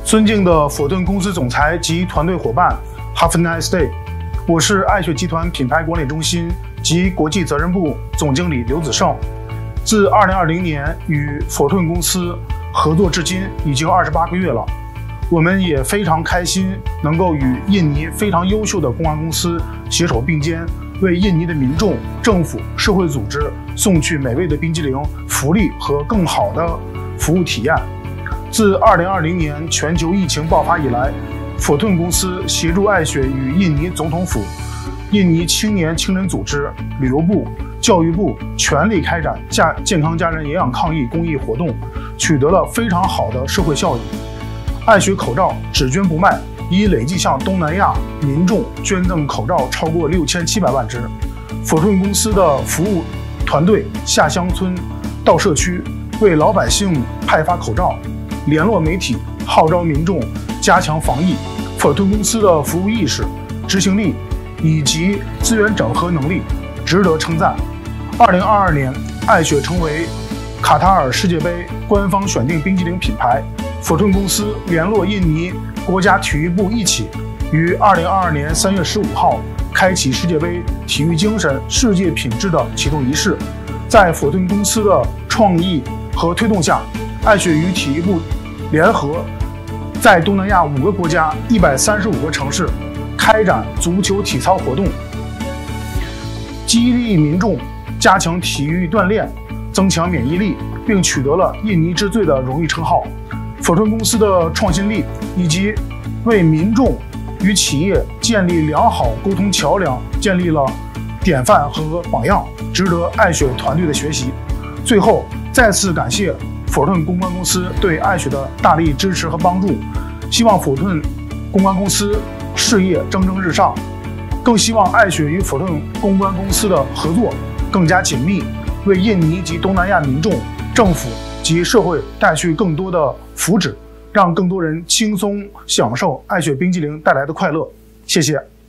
尊敬的佛顿公司总裁及团队伙伴 ，Have a nice day！ 我是爱雪集团品牌管理中心及国际责任部总经理刘子胜。自2020年与佛顿公司合作至今已经28个月了，我们也非常开心能够与印尼非常优秀的公关公司携手并肩，为印尼的民众、政府、社会组织送去美味的冰激凌、福利和更好的服务体验。自2020年全球疫情爆发以来，佛顿公司协助爱雪与印尼总统府、印尼青年青年组织、旅游部、教育部全力开展健康家人营养抗疫公益活动，取得了非常好的社会效益。爱雪口罩只捐不卖，已累计向东南亚民众捐赠口罩超过6700万只。佛顿公司的服务团队下乡村到社区，为老百姓派发口罩，联络媒体，号召民众加强防疫。佛顿公司的服务意识、执行力以及资源整合能力值得称赞。2022年，爱雪成为卡塔尔世界杯官方选定冰激凌品牌。佛顿公司联络印尼国家体育部一起，于2022年3月15号开启世界杯体育精神、世界品质的启动仪式。在佛顿公司的创意和推动下，爱雪与体育部联合，在东南亚5个国家、135个城市开展足球体操活动，激励民众加强体育锻炼，增强免疫力，并取得了印尼之最的荣誉称号。佛顿公司的创新力以及为民众与企业建立良好沟通桥梁建立了典范和榜样，值得爱雪团队的学习。最后，再次感谢佛顿公关公司对爱雪的大力支持和帮助，希望佛顿公关公司事业蒸蒸日上，更希望爱雪与佛顿公关公司的合作更加紧密，为印尼及东南亚民众、政府及社会带去更多的福祉，让更多人轻松享受爱雪冰激凌带来的快乐。谢谢。